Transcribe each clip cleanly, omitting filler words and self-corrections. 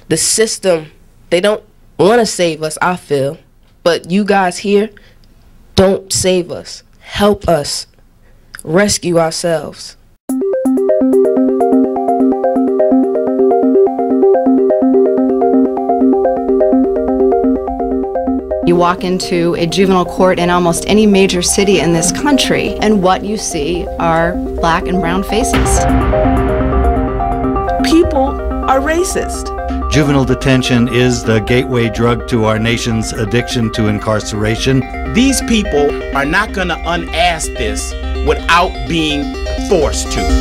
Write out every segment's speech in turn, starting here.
The system, they don't want to save us, I feel. But you guys here, don't save us. Help us. Rescue ourselves. You walk into a juvenile court in almost any major city in this country, and what you see are black and brown faces. People are racist. Juvenile detention is the gateway drug to our nation's addiction to incarceration. These people are not going to unask this without being forced to.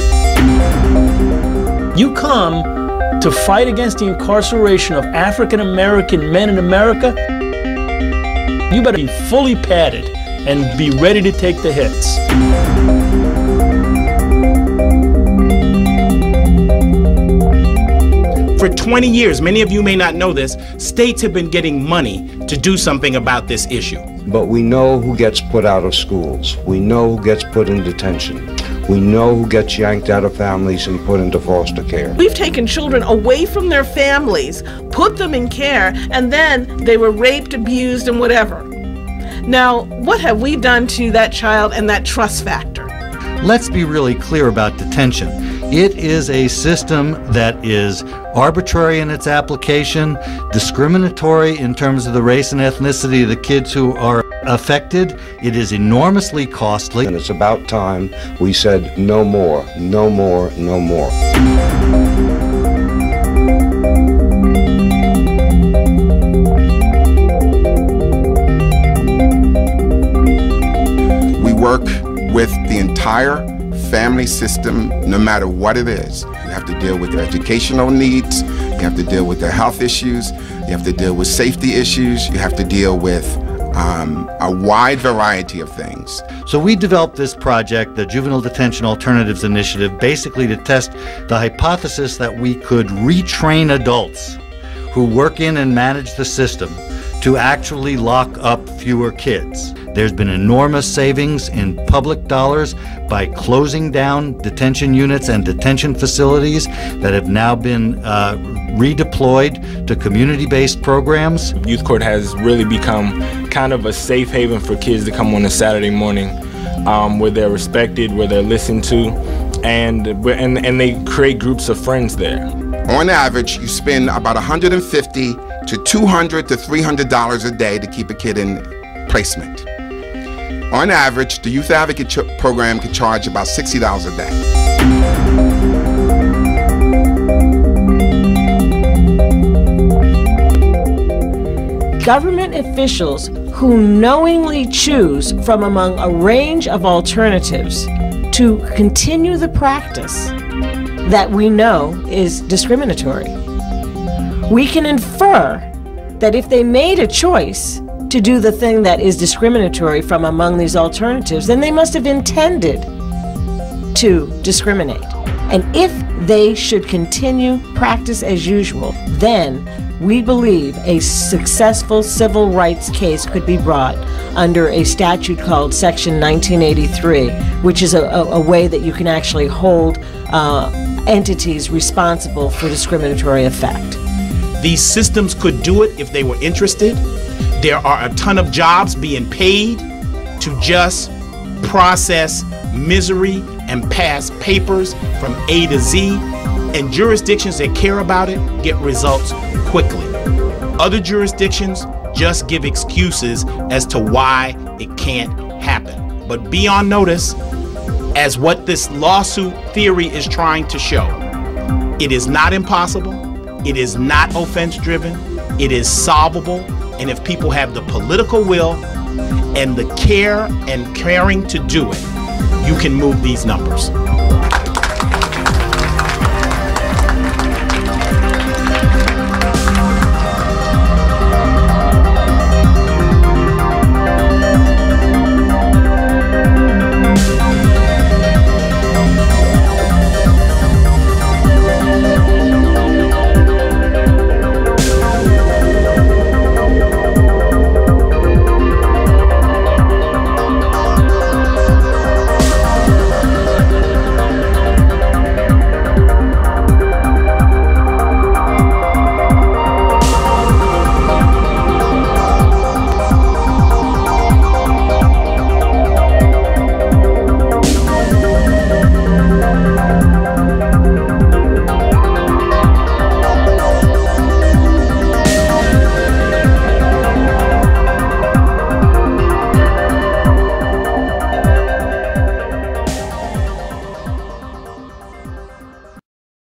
You come to fight against the incarceration of African American men in America, you better be fully padded and be ready to take the hits. For 20 years, many of you may not know this, states have been getting money to do something about this issue. But we know who gets put out of schools. We know who gets put in detention. We know who gets yanked out of families and put into foster care. We've taken children away from their families, put them in care, and then they were raped, abused, and whatever. Now, what have we done to that child and that trust factor? Let's be really clear about detention. It is a system that is arbitrary in its application, discriminatory in terms of the race and ethnicity of the kids who are affected. It is enormously costly. And it's about time we said no more, no more, no more. We work with the entire family system, no matter what it is. You have to deal with their educational needs, you have to deal with their health issues, you have to deal with safety issues, you have to deal with a wide variety of things. So we developed this project, the Juvenile Detention Alternatives Initiative, basically to test the hypothesis that we could retrain adults who work in and manage the system to actually lock up fewer kids. There's been enormous savings in public dollars by closing down detention units and detention facilities that have now been redeployed to community-based programs. Youth Court has really become kind of a safe haven for kids to come on a Saturday morning where they're respected, where they're listened to, and they create groups of friends there. On average, you spend about $150 to $200 to $300 a day to keep a kid in placement. On average, the Youth Advocate program could charge about $60 a day. Government officials who knowingly choose from among a range of alternatives to continue the practice that we know is discriminatory. We can infer that if they made a choice to do the thing that is discriminatory from among these alternatives, then they must have intended to discriminate. And if they should continue practice as usual, then we believe a successful civil rights case could be brought under a statute called Section 1983, which is a way that you can actually hold entities responsible for discriminatory effect. These systems could do it if they were interested. There are a ton of jobs being paid to just process misery and pass papers from A to Z, and jurisdictions that care about it get results quickly. Other jurisdictions just give excuses as to why it can't happen. But be on notice, as what this lawsuit theory is trying to show. It is not impossible, it is not offense-driven, it is solvable, and if people have the political will and the care and caring to do it, you can move these numbers.